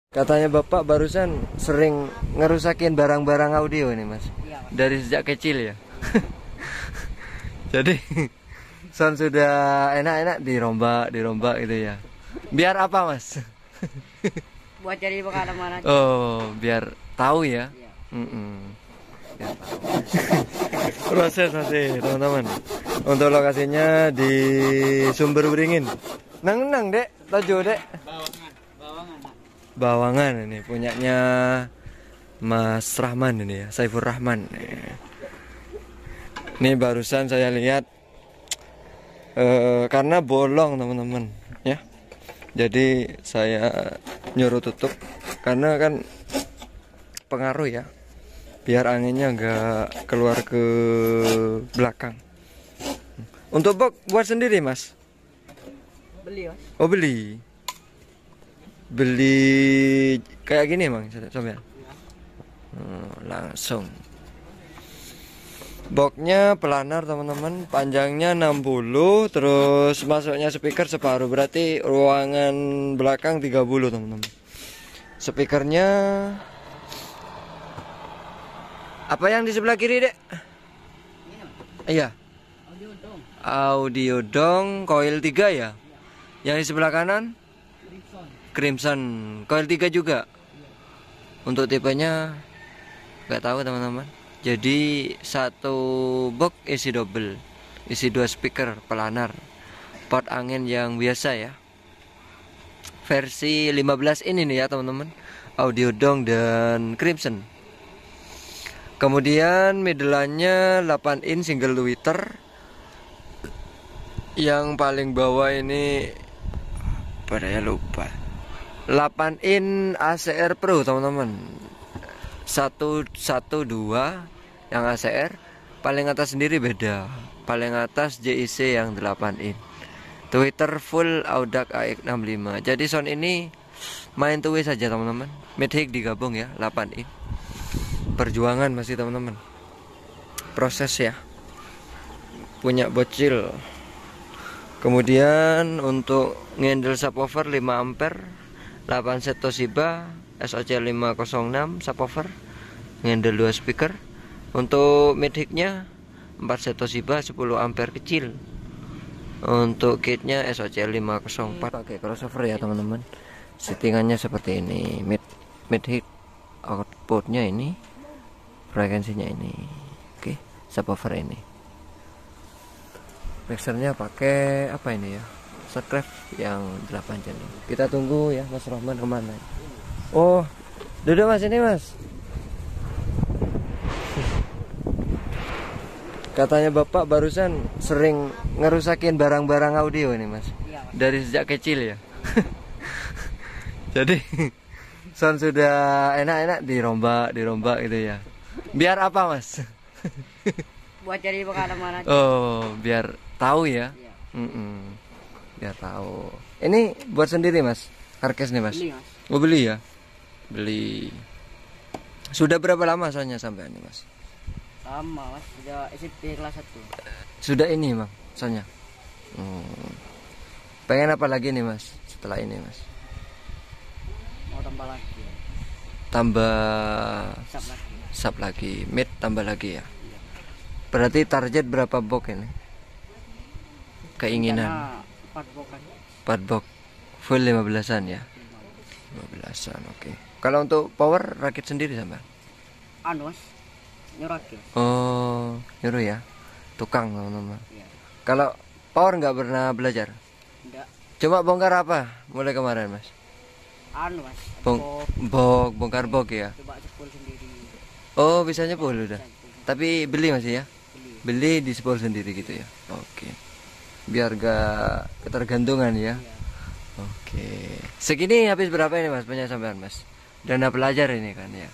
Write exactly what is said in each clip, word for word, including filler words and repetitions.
Katanya Bapak barusan sering ngerusakin barang-barang audio nih Mas. Iya, Mas. Dari sejak kecil ya. Jadi sound sudah enak-enak dirombak, dirombak gitu ya. Biar apa Mas? Buat jadi pengalaman aja. Oh, biar tahu ya. Iya. Mm-mm. Biar tahu. Proses masih teman-teman. Untuk lokasinya di Sumber Beringin. Nang-nang dek, tajo dek. Bawangan, bawangan. Nak. Bawangan ini punyanya Mas Rahman ini ya, Saifur Rahman. Ini barusan saya lihat eh, karena bolong teman-teman ya. Jadi saya nyuruh tutup karena kan pengaruh ya. Biar anginnya nggak keluar ke belakang. Untuk box buat sendiri Mas? Beli, Mas. Oh beli. Beli kayak gini emang sampai hmm, langsung boxnya pelanar teman-teman, panjangnya enam puluh, terus masuknya speaker separuh, berarti ruangan belakang tiga puluh teman-teman. Speakernya apa yang di sebelah kiri dek? Iya, Audio dong. audio dong coil tiga ya. Yang di sebelah kanan Crimson. Crimson coil tiga juga. Untuk tipenya nggak tahu teman-teman. Jadi satu box isi double, isi dua speaker pelanar, port angin yang biasa ya. Versi lima belas in ini ya teman-teman. Audio dong dan Crimson. Kemudian middle-nya delapan in single tweeter. Yang paling bawah ini pada ya lupa. delapan in A C R Pro teman-teman. satu satu dua yang A C R, paling atas sendiri beda. Paling atas J I C yang delapan in. Twitter full Audac A X enam lima. Jadi sound ini main two way saja teman-teman. Mid-high digabung ya, delapan in. Perjuangan masih teman-teman. Proses ya. Punya bocil. Kemudian untuk ngendel subwoofer lima ampere, delapan set Toshiba S O C lima nol enam subwoofer, ngendel dua speaker. Untuk mid-high-nya empat set Toshiba sepuluh ampere kecil. Untuk kit-nya S O C lima nol empat pakai crossover ya teman-teman. Settingannya seperti ini. Mid mid-high outputnya ini, frekuensinya ini. Oke, subwoofer ini. Mixernya pakai apa ini ya? Subcraft yang delapan channel. Kita tunggu ya Mas Rahman kemana? Oh, duduk Mas ini Mas. Katanya Bapak barusan sering ngerusakin barang-barang audio ini Mas. Iya, Mas. Dari sejak kecil ya. Jadi sound sudah enak-enak dirombak, dirombak gitu ya. Biar apa Mas? Buat jadi pengalaman aja. Oh, biar tahu ya. Iya. Mm-mm. Biar tahu. Ini buat sendiri Mas. Harkes nih Mas. Beli, Mas. Oh beli ya. Beli. Sudah berapa lama soalnya sampai ini Mas? Sama, Mas. Sudah S M P kelas satu. Sudah ini Bang soalnya. Hmm. Pengen apa lagi nih Mas setelah ini Mas? Mau tambah lagi. Tambah Sub lagi. sub lagi, mid tambah lagi ya. Berarti target berapa box ini? Keinginan Rencana empat bokan. empat box full lima belasan ya. lima belasan oke. Kalau untuk power rakit sendiri sama? Anu, Mas. Nyurak ya. Oh, nyuruh ya. Tukang teman-teman. Iya. Kalau power nggak pernah belajar? Enggak. Coba bongkar apa mulai kemarin Mas? Anu, Mas. Bong Kok bok, bongkar bok ya. coba sepul sendiri. Oh, bisa nyepul udah. Bisa sepul. Tapi beli masih ya? Beli. Beli di sepul sendiri gitu ya. Oke. Biar gak ketergantungan ya. Iya. Oke. Segini habis berapa ini Mas punya sampean Mas? Dana pelajar ini kan ya.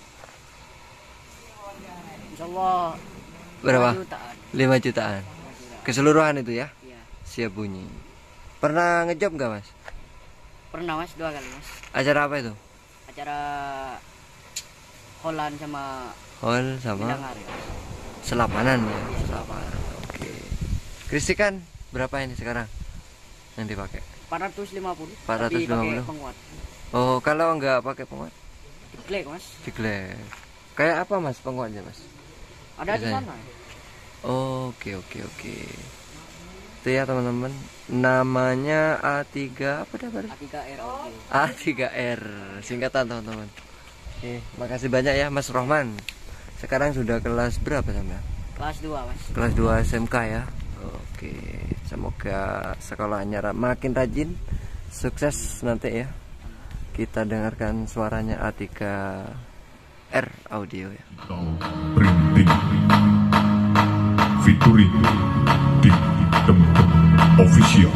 Insyaallah Berapa? lima jutaan. lima jutaan. lima jutaan. Keseluruhan itu ya. Iya. Siap bunyi. Pernah ngejob nggak Mas? Pernah, Mas, dua kali, Mas. Acara apa itu? Acara Holland sama Hall sama Bilangar ya. Selapanan ya. Selapanan. Oke. Kristikan berapa ini sekarang yang dipakai? empat ratus lima puluh. empat ratus lima puluh. Tapi pakai penguat. Oh, kalau nggak pakai penguat? Diglek mas. Diglek. Kayak apa mas penguatnya mas? Ada di Biasanya? sana. Oke oke oke. Itu ya teman-teman. Namanya A tiga apa dah baru? A tiga R O G. A tiga R singkatan teman-teman. Oke, makasih banyak ya Mas Rohman. Sekarang sudah kelas berapa sampai? Kelas dua mas. Kelas dua S M K ya. Oke, semoga sekolahnya ra- makin rajin, sukses nanti ya. Kita dengarkan suaranya A tiga R audio ya. Printing featuring di Temtem Official.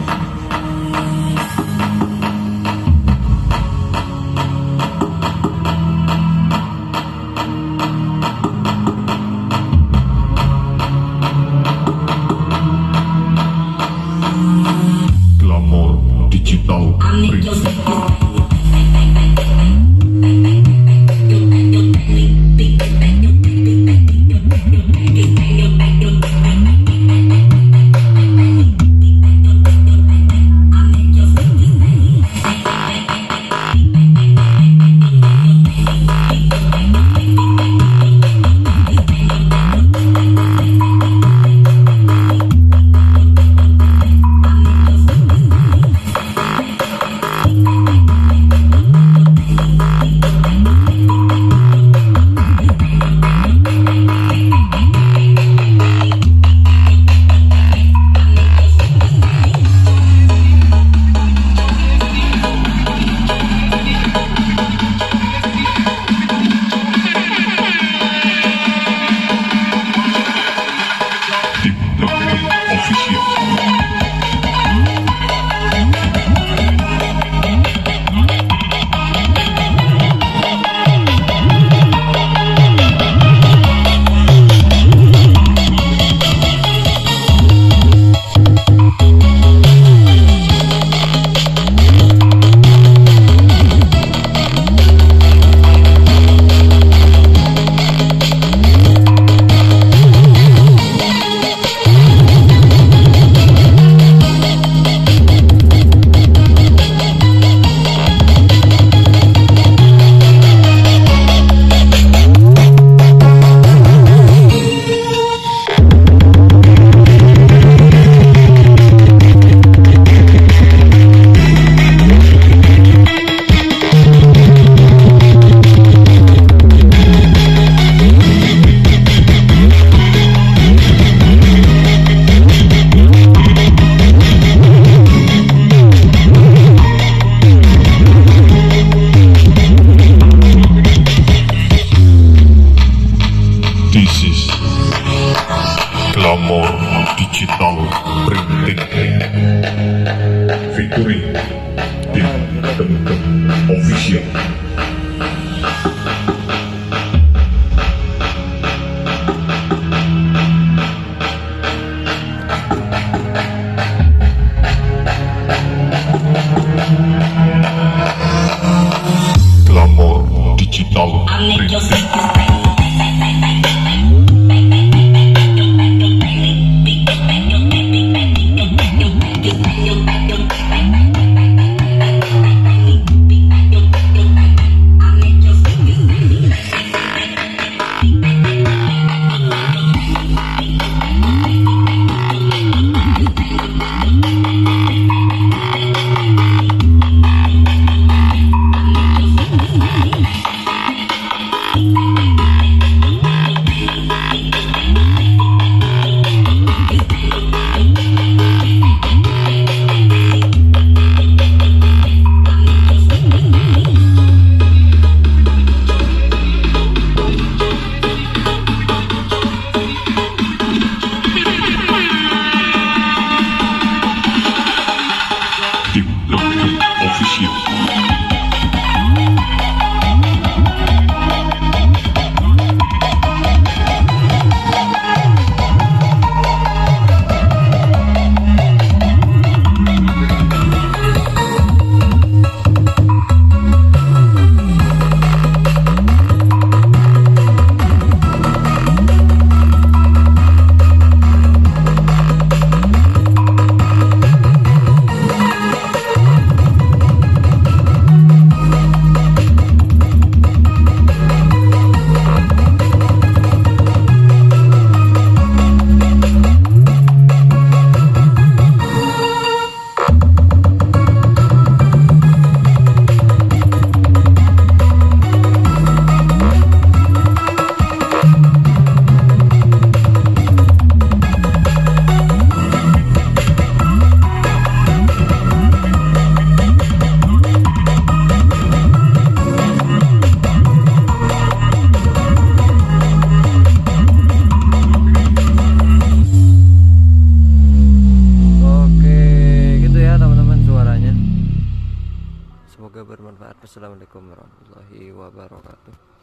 Glamour Digital Printing. This is Glamour Digital Printing featuring di Temtem Official. Glamour Digital Printing. Wassalamualaikum warahmatullahi wabarakatuh.